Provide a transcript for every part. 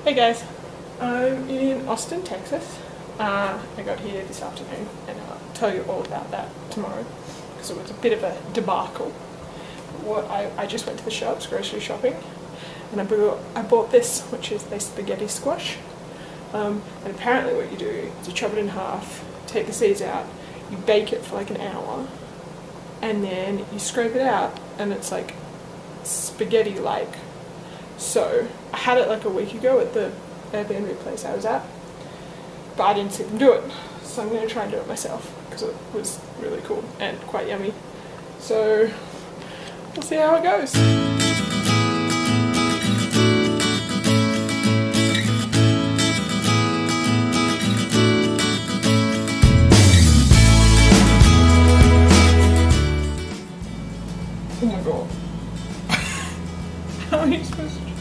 Hey guys, I'm in Austin, Texas. I got here this afternoon and I'll tell you all about that tomorrow because it was a bit of a debacle. I just went to the shops, grocery shopping, and I bought this, which is the spaghetti squash. And apparently what you do is you chop it in half, take the seeds out, you bake it for like an hour, and then you scrape it out and it's like spaghetti-like. So I had it like a week ago at the Airbnb place I was at, but I didn't see them do it, so I'm going to try and do it myself because it was really cool and quite yummy. So we'll see how it goes. Oh my god. How are you supposed to?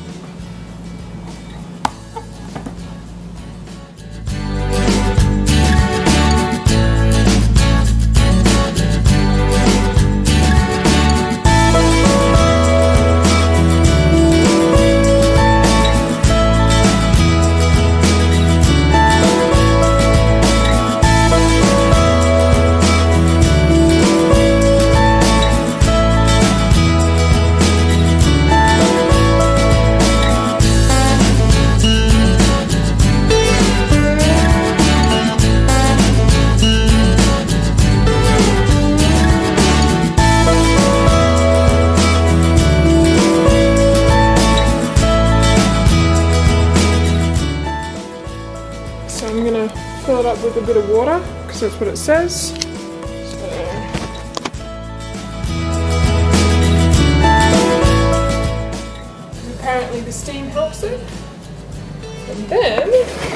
So I'm going to fill it up with a bit of water because that's what it says. Apparently the steam helps it. And then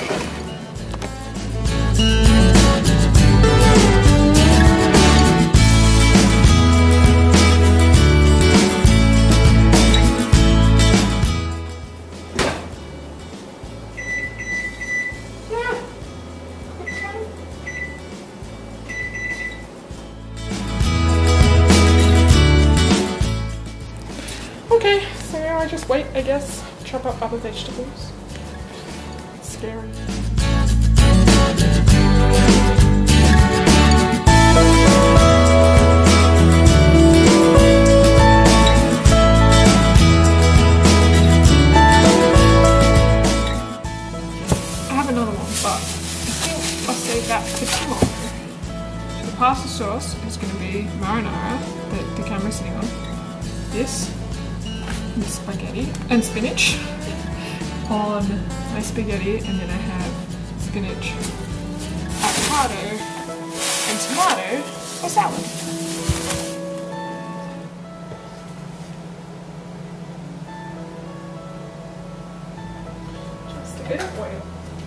okay, so now I just wait, I guess. Chop up other vegetables. Scary. I have another one, but I think I'll save that for tomorrow. The pasta sauce is going to be marinara that the camera's sitting on. This is spaghetti and spinach on my spaghetti, and then I have spinach, avocado, and tomato for salad. Just a bit of oil.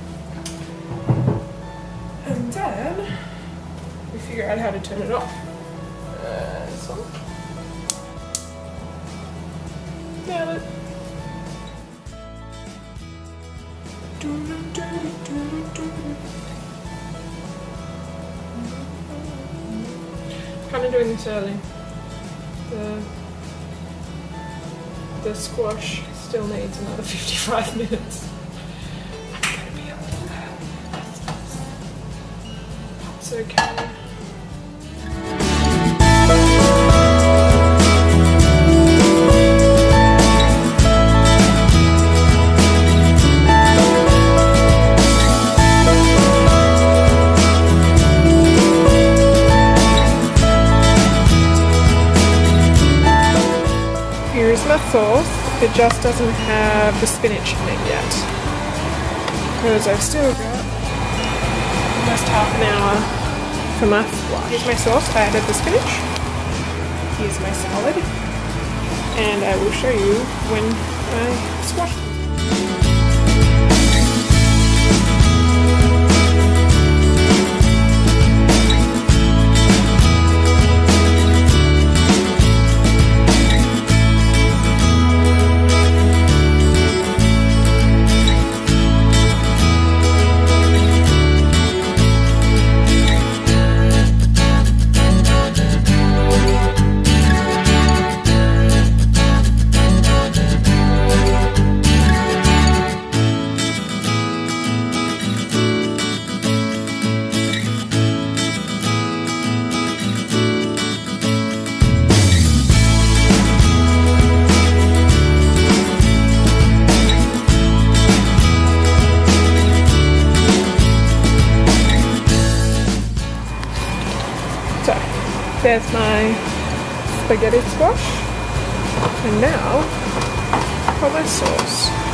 And then we figure out how to turn it off. So nailed it. Kind of doing this early. The squash still needs another 55 minutes. I'm gonna be a little early. It's okay. My sauce, it just doesn't have the spinach in it yet because I've still got almost half an hour for my squash. Here's my sauce, I added the spinach, here's my salad, and I will show you when I squash them. So, there's my spaghetti squash. And now for my sauce.